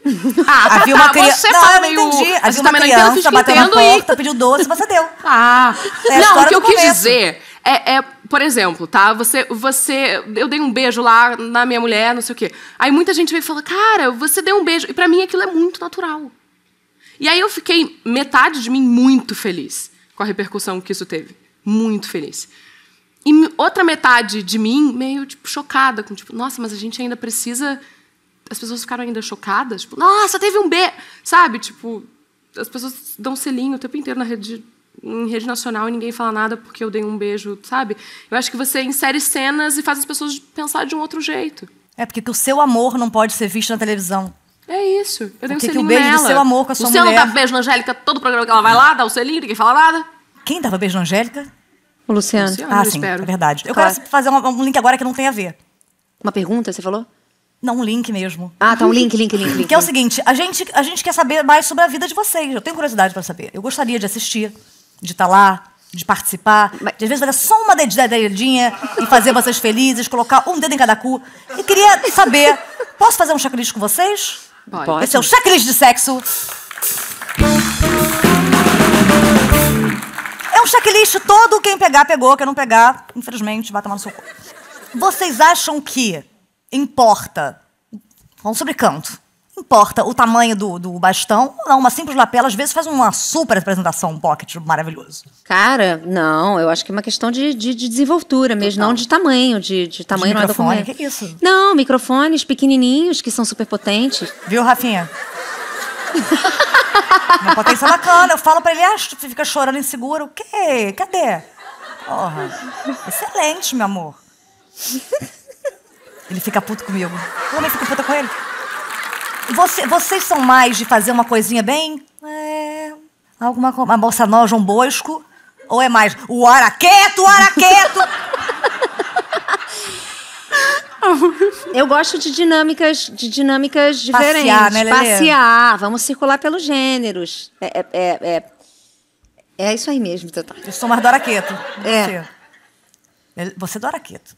Havia uma criança. Você Não, fala eu não meio... entendi. Você Havia uma também não entende, criança, eu bateu na entendo porta, pediu doce, você deu. É a Não, história o que eu do quis começo. dizer por exemplo, tá? Eu dei um beijo lá na minha mulher, não sei o quê. Aí muita gente veio e fala, cara, você deu um beijo. E pra mim aquilo é muito natural. E aí eu fiquei, metade de mim, muito feliz com a repercussão que isso teve. Muito feliz. E outra metade de mim, meio, tipo, chocada. Com, tipo, nossa, mas a gente ainda precisa... As pessoas ficaram ainda chocadas. Tipo, nossa, teve um beijo. Sabe? Tipo, as pessoas dão selinho o tempo inteiro em rede nacional e ninguém fala nada porque eu dei um beijo, sabe? Eu acho que você insere cenas e faz as pessoas pensar de um outro jeito. É porque o seu amor não pode ser visto na televisão. É isso. Eu dei um selinho o beijo nela. do seu amor com a sua mulher... Luciano dá beijo na Angélica, todo programa que ela vai lá, dá o selinho, ninguém fala nada. Quem dava beijo na Angélica? O Luciano. Ah, eu sim, espero. é verdade. Eu Claro. quero fazer um link agora que não tem a ver. Uma pergunta, você falou? Não, um link mesmo. Ah, tá, um link. Que é o seguinte, a gente quer saber mais sobre a vida de vocês. Eu tenho curiosidade pra saber. Eu gostaria de assistir, de estar lá, de participar, de às vezes fazer só uma dedinha e fazer vocês felizes, colocar um dedo em cada cu. E queria saber, posso fazer um checklist com vocês? Pode. Esse é o checklist de sexo. É um checklist todo, quem pegar, pegou, quem não pegar, infelizmente, vai tomar no seu cu. Vocês acham que importa, vamos sobre canto, importa o tamanho do bastão ou não? Uma simples lapela, às vezes, faz uma super apresentação, um pocket maravilhoso. Cara, não, eu acho que é uma questão de desenvoltura mesmo, não de tamanho, de tamanho não é microfone, documento. que isso? Não, microfones pequenininhos, que são super potentes. Viu, Rafinha? Uma potência bacana. Eu falo pra ele, tu fica chorando inseguro. O quê? Cadê? Porra. Excelente, meu amor. Ele fica puto comigo. Eu também fico puta com ele. Vocês são mais de fazer uma coisinha bem... uma bossa nova, João Bosco? Ou é mais o araqueto? Eu gosto de dinâmicas diferentes. Passear, né, Lelê? Passear, vamos circular pelos gêneros. É isso aí mesmo, Tatá. Eu sou mais do araqueto. É. Você é do araqueto.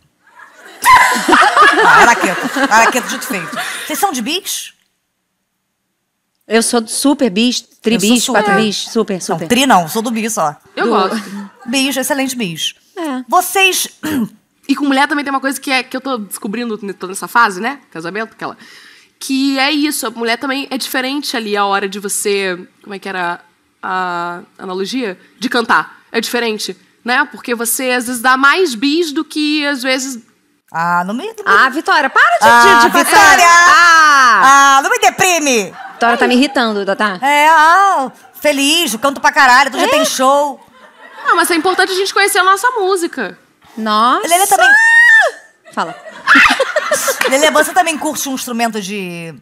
Araqueto dito feito. Vocês são de bis? Eu sou super bis, tribis, super. 4 bis, super. Não, tri não, sou do bis só. Eu gosto. Bis, excelente bis. É. Vocês... E com mulher também tem uma coisa que eu tô descobrindo toda nessa fase, né? Casamento, que é isso. A mulher também é diferente ali a hora de você... Como é que era a analogia? De cantar. É diferente, né? Porque você, às vezes, dá mais bis do que, às vezes... não me... Vitória, para de Vitória! Não me deprime! Vitória tá me irritando, Tatá. Feliz, canto pra caralho, todo dia tem show. Não, mas é importante a gente conhecer a nossa música. Nossa! Lelê também... Fala. Lelê, você também curte um instrumento de...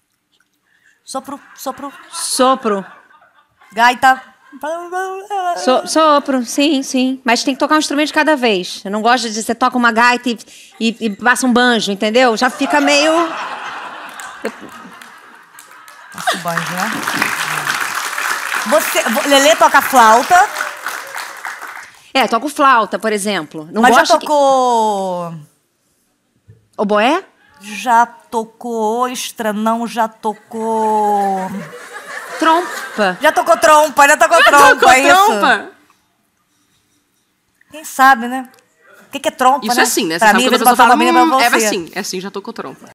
Sopro. Gaita... Sopro, sim. Mas tem que tocar um instrumento de cada vez. Eu não gosto de você toca uma gaita e passa um banjo, entendeu? Já fica meio... Passa um banjo, né? Lelê toca flauta. Toco flauta, por exemplo. Não Mas já gosto tocou... Oboé? Já tocou ostra, não, já tocou... Trompa. Já tocou trompa, é isso? Quem sabe, né? O que é trompa, Isso né? é assim, né? Você Pra sabe mim, quando a às vezes, pessoa fala, pra você. é assim, já tocou trompa.